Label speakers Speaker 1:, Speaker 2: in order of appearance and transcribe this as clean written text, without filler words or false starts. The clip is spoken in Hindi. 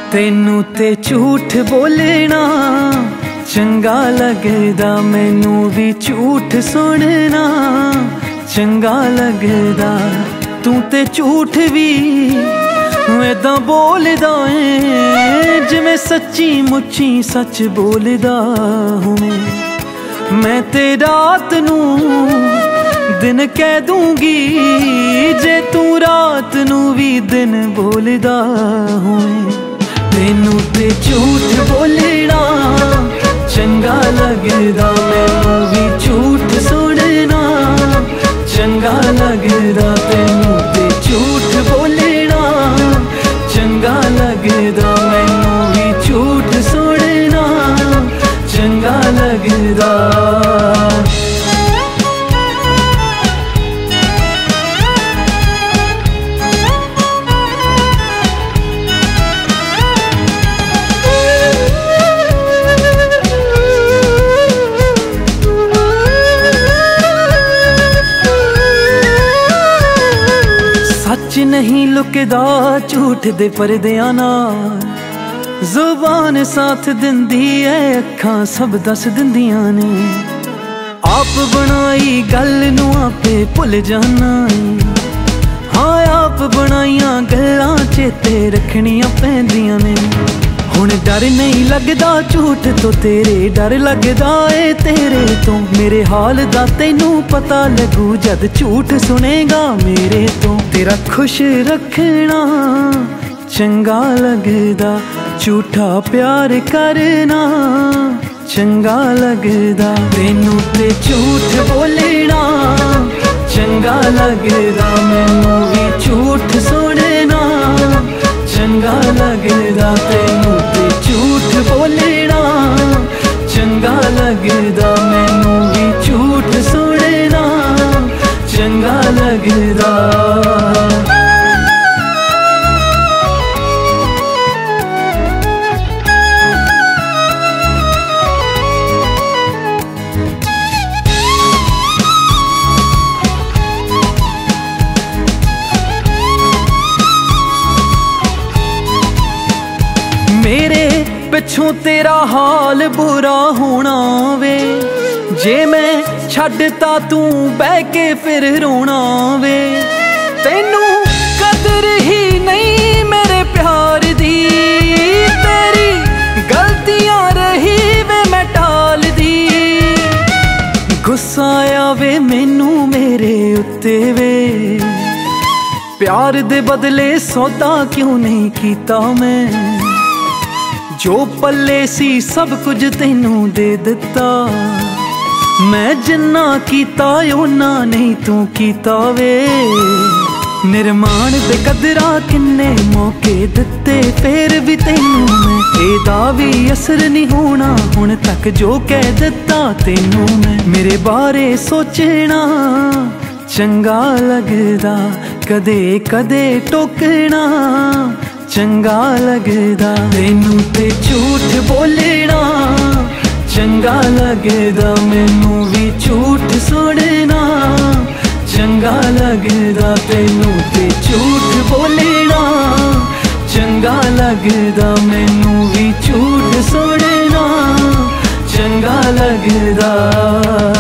Speaker 1: तेनू ते झूठ बोलना चंगा लगदा, मैनू भी झूठ सुनना चंगा लगदा। तू ते झूठ भी ऐदां बोलदा है जिवें सच्ची मुच्ची सच बोलदा होवें। मैं ते रात नू दिन कह दूंगी जे तू रात नू भी दिन बोलदा होवें। तेनू ते झूठ बोलना चंगा लगदा, मैनू भी झूठ सुनना चंगा लगदा। तेनू ते झूठ बोलना चंगा लगदा, मैनू भी झूठ सुनना चंगा लगदा। सच नहीं लुकदा झूठ दे परदियां नाल, जुबान साथ दिंदी है अखां सब दस दिंदियां ने। आप बनाई गल नू आपे भुल जाना, हाँ आप बनाइयां गल्लां चेते रखनियां पैंदियां ने। हुण डर नहीं लगदा झूठ तो तेरे डर लगदा ए तेरे तो। मेरे हाल दा तैनू पता लगू जद झूठ सुनेगा मेरे तो। तेरा खुश रखना चंगा लगदा, झूठा प्यार करना चंगा लगदा। तैनू ते झूठ बोलना चंगा लगदा, मैनू भी झूठ सुनना चंगा लगदा। तैनू ते झूठ बोलना चंगा लगदा, मैनू भी झूठ सुनना चंगा लगदा। मेरे पिछों तेरा हाल बुरा होना वे, जे मैं छड्डता तू बह के फिर रोना वे। तैनू कदर ही नहीं मेरे प्यार दी, तेरी गलतियां रही वे मैं टाल दी। गुस्सा आवे मैनू मेरे उत्ते वे, प्यार दे बदले सौदा क्यों नहीं कीता मैं। जो पल्ले सी सब कुछ तैनू दे दिता, मैं जिन्ना कीता उन्ना नहीं तू कीता वे। निर्माण दे कदरा किन्ने मौके दिते फिर भी तैनू मैं, एदा भी असर नहीं होना हुण तक जो कह दिता तैनू मैं। मेरे बारे सोचना चंगा लगदा, कदे कदे टोकना चंगा लगदा। तैनू ते झूठ बोलना चंगा लगदा, मैनू भी झूठ सुनना चंगा लगदा। तैनू ते झूठ बोलना चंगा लगदा, मैनू भी झूठ सुनना चंगा लगदा।